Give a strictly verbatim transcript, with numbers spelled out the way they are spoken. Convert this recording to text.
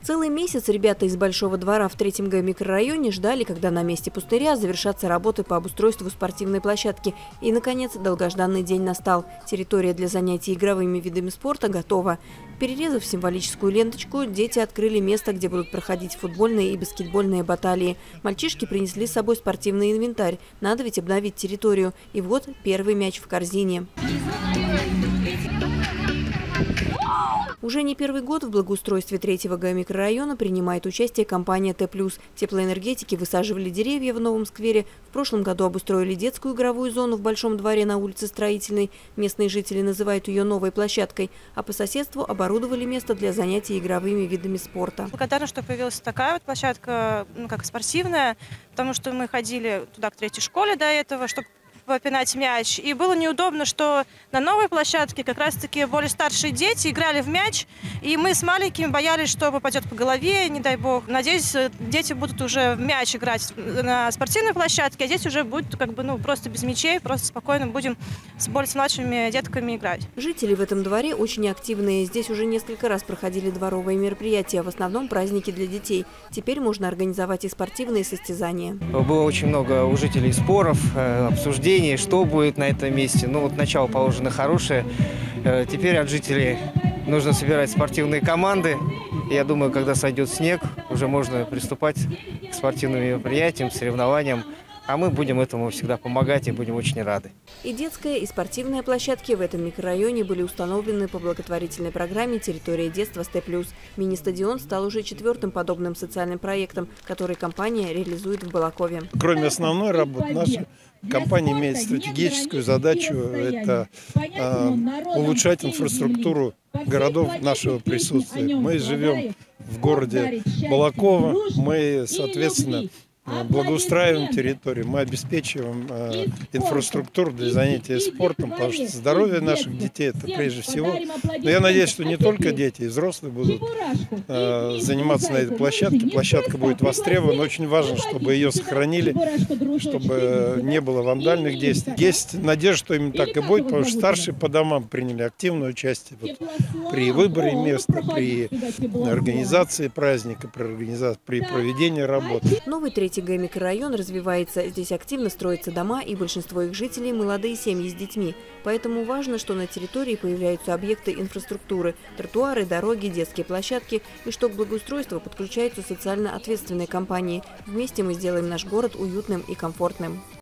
Целый месяц ребята из Большого двора в третьем Г микрорайоне ждали, когда на месте пустыря завершатся работы по обустройству спортивной площадки. И, наконец, долгожданный день настал. Территория для занятий игровыми видами спорта готова. Перерезав символическую ленточку, дети открыли место, где будут проходить футбольные и баскетбольные баталии. Мальчишки принесли с собой спортивный инвентарь. Надо ведь обновить территорию. И вот первый мяч в корзине. Уже не первый год в благоустройстве третьего Г микрорайона принимает участие компания Т плюс. Теплоэнергетики высаживали деревья в новом сквере. В прошлом году обустроили детскую игровую зону в Большом дворе на улице Строительной. Местные жители называют ее новой площадкой. А по соседству оборудовали место для занятий игровыми видами спорта. Благодарна, что появилась такая вот площадка, ну, как спортивная, потому что мы ходили туда к третьей школе до этого, чтобы попинать мяч. И было неудобно, что на новой площадке как раз-таки более старшие дети играли в мяч, и мы с маленькими боялись, что попадет по голове, не дай бог. Надеюсь, дети будут уже в мяч играть на спортивной площадке, а здесь уже будет как бы, ну, просто без мячей, просто спокойно будем с более младшими детками играть. Жители в этом дворе очень активные. Здесь уже несколько раз проходили дворовые мероприятия, в основном праздники для детей. Теперь можно организовать и спортивные состязания. Было очень много у жителей споров, обсуждений, что будет на этом месте. Ну вот начало положено хорошее. Теперь от жителей нужно собирать спортивные команды. Я думаю, когда сойдет снег, уже можно приступать к спортивным мероприятиям, соревнованиям. А мы будем этому всегда помогать и будем очень рады. И детская, и спортивная площадки в этом микрорайоне были установлены по благотворительной программе «Территория детства» с Т плюс. Мини-стадион стал уже четвертым подобным социальным проектом, который компания реализует в Балакове. Кроме основной работы, наша компания имеет стратегическую задачу – это э, улучшать инфраструктуру городов нашего присутствия. Мы живем в городе Балаково, мы, соответственно, благоустраиваем территорию, мы обеспечиваем э, инфраструктуру для занятия спортом, потому что здоровье наших детей – это прежде всего. Но я надеюсь, что не только дети, и взрослые будут э, заниматься на этой площадке. Площадка будет востребована. Очень важно, чтобы ее сохранили, чтобы не было вандальных действий. Есть надежда, что именно так и будет, потому что старшие по домам приняли активное участие вот, при выборе места, при организации праздника, при, организации, при проведении работы. Новый третий Г микрорайон развивается. Здесь активно строятся дома, и большинство их жителей – молодые семьи с детьми. Поэтому важно, что на территории появляются объекты инфраструктуры – тротуары, дороги, детские площадки, и что к благоустройству подключаются социально ответственные компании. Вместе мы сделаем наш город уютным и комфортным.